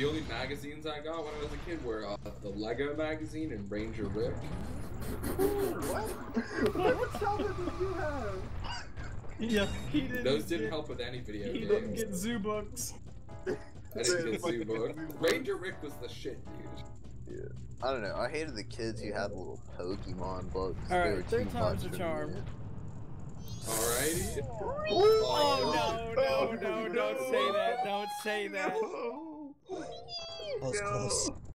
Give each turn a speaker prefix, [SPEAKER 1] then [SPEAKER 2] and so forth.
[SPEAKER 1] The only magazines I got when I was a kid were the Lego magazine and Ranger Rick.
[SPEAKER 2] What? What childhood did you have?
[SPEAKER 3] Yeah, he didn't.
[SPEAKER 1] Those didn't help with any video
[SPEAKER 3] He
[SPEAKER 1] games.
[SPEAKER 3] didn't get zoo books.
[SPEAKER 1] I didn't get Zoo Book. Ranger Rick was the shit, dude.
[SPEAKER 2] Yeah. I don't know. I hated the kids who had little Pokemon books.
[SPEAKER 4] Alright, third time's the charm.
[SPEAKER 1] Alrighty.
[SPEAKER 4] Oh no, don't say that. Don't say that.
[SPEAKER 5] That was close.